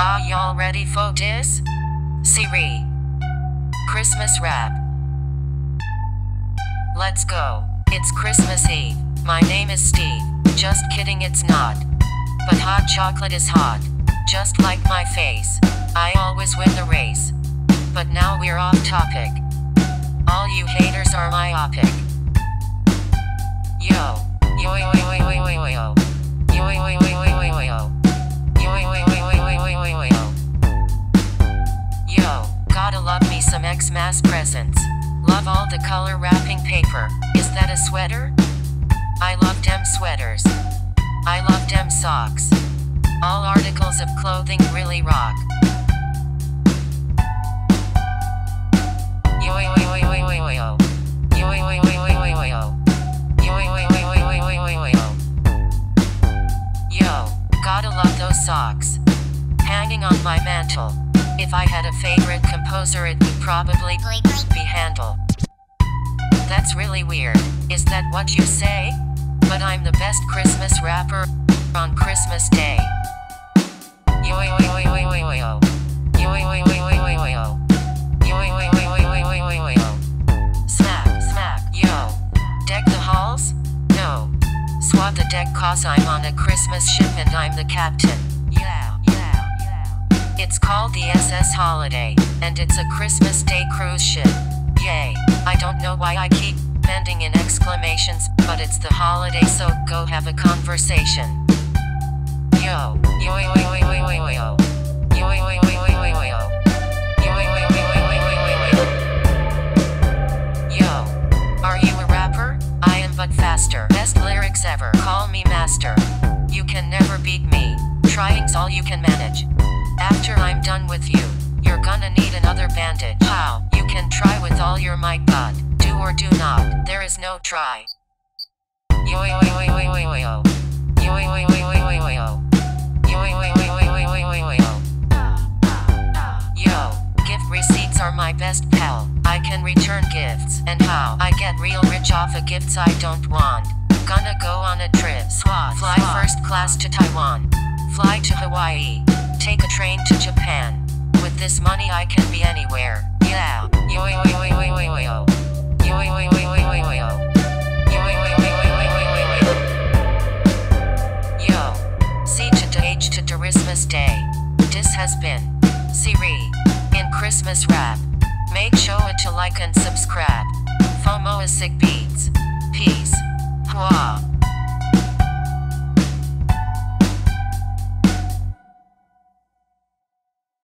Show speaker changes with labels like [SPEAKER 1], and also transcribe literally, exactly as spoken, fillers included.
[SPEAKER 1] Are y'all ready for this? Siri Christmas Rap. Let's go. It's Christmas Eve. My name is Steve. Just kidding, it's not. But hot chocolate is hot. Just like my face. I always win the race. But now we're off topic. All you haters are myopic. Yo. Yo yo yo yo yo yo yo. Yo yo yo yo yo yo yo. Yo yo yo yo yo yo yo yo. Yo, gotta love me some Xmas presents. Love all the color wrapping paper. Is that a sweater? I love dem sweaters. I love dem socks. All articles of clothing really rock. Yo yo yo yo yo yo yo. Yo yo yo yo yo yo yo. Yo yo yo yo yo yo yo yo. Yo, gotta love those socks. Hanging on my mantle. If I had a favorite composer, it would probably be Handel. That's really weird. Is that what you say? But I'm the best Christmas rapper on Christmas Day. Yo yo yo yo yo yo yo. Yo yo yo yo yo yo yo. Yo yo yo yo yo yo yo yo. Smack, smack, yo. Deck the halls? No. Swab the deck cause I'm on a Christmas ship and I'm the captain. Yeah, yeah, yeah. It's called the S S Holiday, and it's a Christmas Day cruise ship. Yay. I don't know why I keep bending in exclamations, but it's the holiday, so go have a conversation. Yo, yo yo yo yo yo yo yo. Yo yo yo yo yo yo yo. Yo yo yo yo yo yo yo. Yo, are you a rapper? I am but faster. Best lyrics ever. Call me master. You can never beat me. Trying's all you can manage. After I'm done with you, you're gonna need another bandage. How? You can try with all your might, but do or do not. There is no try. Yo yo yo yo yo yo yo. Yo yo yo yo yo yo yo. Yo yo yo yo yo yo yo yo. Yo, gift receipts are my best pal. I can return gifts. And how? I get real rich off of gifts I don't want. Gonna go on a trip. Swat. Fly first class to Taiwan. Fly to Hawaii. Take a train to Japan. With this money I can be anywhere. Yeah. Yo yo yo yo yo yo yo. Yo yo yo yo yo yo yo. Yo yo yo yo yo yo yo yo. Yo. C to D H to Christmas Day. This has been Siri in Christmas Rap. Make sure to like and subscribe. FOMO is sick beats. Peace. Hua.